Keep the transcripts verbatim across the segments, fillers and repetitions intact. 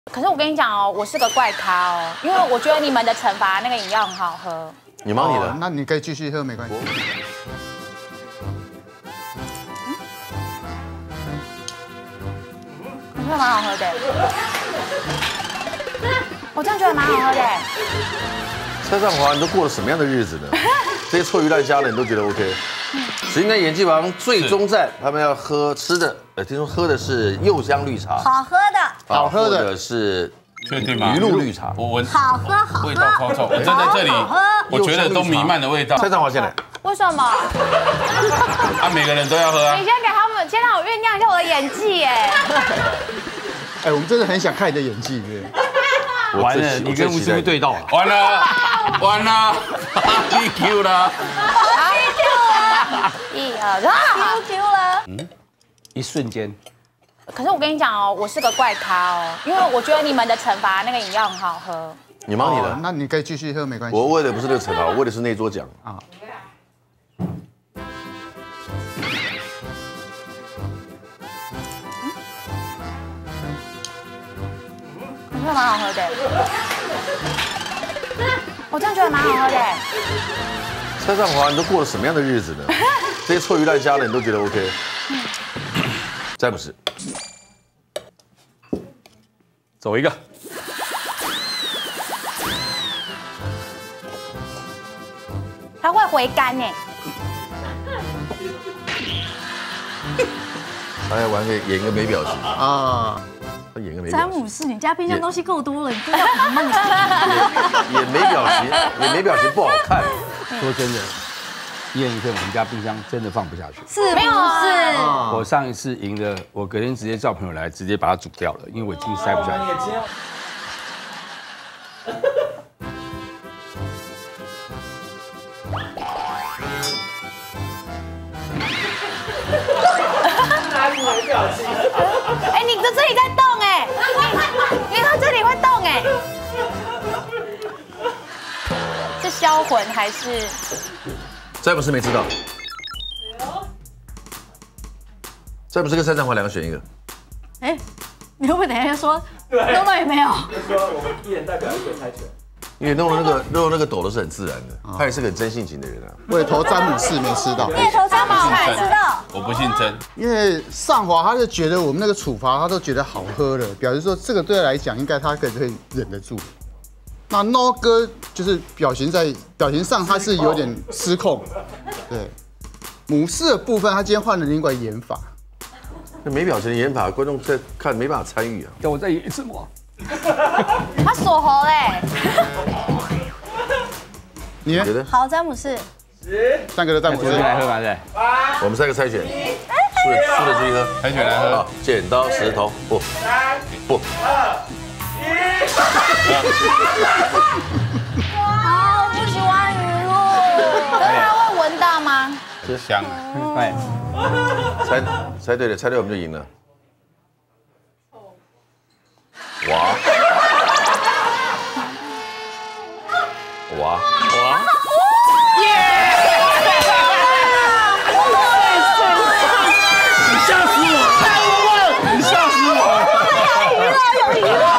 可是我跟你讲哦，我是个怪咖哦，因为我觉得你们的惩罚那个饮料很好喝。 你忙你的， 那你可以继续喝，没关系。 我觉得蛮好喝的，我真的觉得蛮好喝的。 蔡尚华，你都过了什么样的日子呢？这些臭鱼烂虾的你都觉得 OK？ 十一呢，演技王最终战，他们要喝吃的，呃，听说喝的是柚香绿茶， 好喝的， 好喝的或者是确定吗？ 鱼露绿茶， 我闻好喝好喝， 味道超臭，我站在这里，我觉得都弥漫的味道。 蔡尚华先来， 为什么？ 啊，每个人都要喝啊你。先给他们，先让我酝酿一下我的演技，哎。 哎，我们真的很想看你的演技，对。 完了， 你跟吴师傅对到了， 完了，完了 ，B Q 了， 一二三， Q Q 了。 一瞬间， 可是我跟你讲哦，我是个怪咖哦，因为我觉得你们的惩罚那个饮料很好喝。 你忙你的， 那你可以继续喝，没关系。 我为的不是这个惩罚，我为的是那桌奖啊。 我觉得蛮好喝的，我真的觉得蛮好喝的。 蔡尚华，你都过了什么样的日子呢？这些臭鱼烂虾的你都觉得 OK？ 詹姆斯， 走一个， 它会回甘呢。 他要玩个演一个没表情， 啊， 他演个没表情， 詹姆斯，你家冰箱东西够多了，你不要很梦演没表情，演没表情不好看。 说真的，一人一份，我们家冰箱真的放不下去。 是没有啊是？ 我上一次赢了，我隔天直接叫朋友来，直接把它煮掉了，因为我已经塞不下去。 哎，你的这里在动哎，你你看这里会动哎，是销魂还是？ 詹姆斯没吃到，詹姆斯跟蔡尚华两个选一个。 哎，你会不会等一下又说弄到也没有？ 就说我们一人代表一个猜拳。 因为弄那个弄那个抖的是很自然的，他也是个很真性情的人啊。 我也投詹姆斯没吃到， 猎头詹姆斯才知道。 我不姓曾， 因为上华他就觉得我们那个处罚他都觉得好喝了，表示说这个对他来讲应该他可以可以忍得住。那 No 哥就是表情在表情上他是有点失控，对。母狮的部分他今天换了另外演法， 那没表情的演法，观众在看没办法参与啊。 要我再演一次吗？ 他锁喉嘞。 你呢觉？得好，詹姆斯， 三个的詹姆斯昨天来喝嘛，对。 我们三个猜拳，输了输了自己喝， 猜拳来喝好，剪刀石头布，不， 好，我不喜欢鱼露。 可是他会闻到吗？ 香。 哎， 猜猜对了，猜对我们就赢了。哇哇哇！ 你吓死我！你吓死我！ 有鱼了。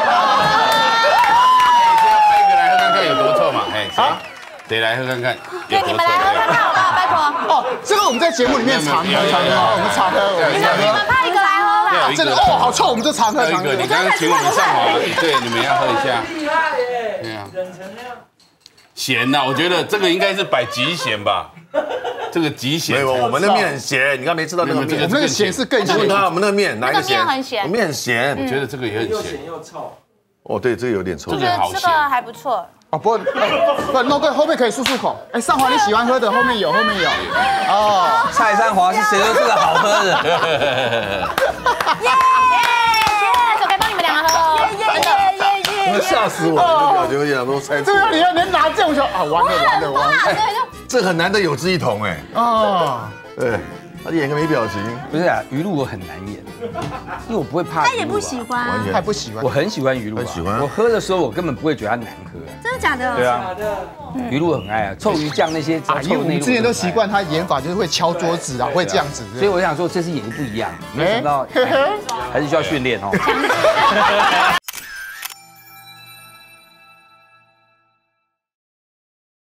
拍一个来喝看看有多臭嘛？哎，谁？谁来喝看看有对， 多臭？ 你们来喝看看好不好？拜托。 哦，这个我们在节目里面常喝常喝，我们常喝，我们常你们喝。 派一个来喝啦。 有一个真的哦，好臭，我们就常喝常喝还有一个，。你刚刚请我们上华，对，你们要喝一下。 厉害耶！ 对啊， 忍成那样。 咸呐，我觉得这个应该是百极咸吧。这个极没咸。 有，我们的面很咸，你刚没吃到那个面没有这个。 我们那个咸是更咸你问。他，我们那个面哪一个那个面很咸我们面很咸。 我觉得这个也很咸。 又咸又臭。 哦，对，这个有点臭我。觉得这个还不错。 哦，不，不，No 哥后面可以漱漱口。哎，上华你喜欢喝的后面有，后面有。哦， 蔡三华是谁说这个好喝的？ 耶！手可以帮你们两个喝哦。 耶耶耶耶！ 吓死我了！表情有点都猜错这。个你要连拿这种就啊，完了完了完了。 这很难得有志一同哎。 啊， 对，他演个没表情。 不是啊，鱼露我很难演，因为我不会怕。 他也不喜。欢完，全太不喜欢我。很喜欢鱼露啊， 很喜欢我喝的时候我根本不会觉得它难喝。 真的假的？ 对啊， 假的。 鱼露我很爱啊，臭鱼酱那些只要啊，因为臭的那个我们之前都我很爱习惯他演法就是会敲桌子啊，会这样子。 所以我想说这次演的不一样，没想到还是需要训练哦。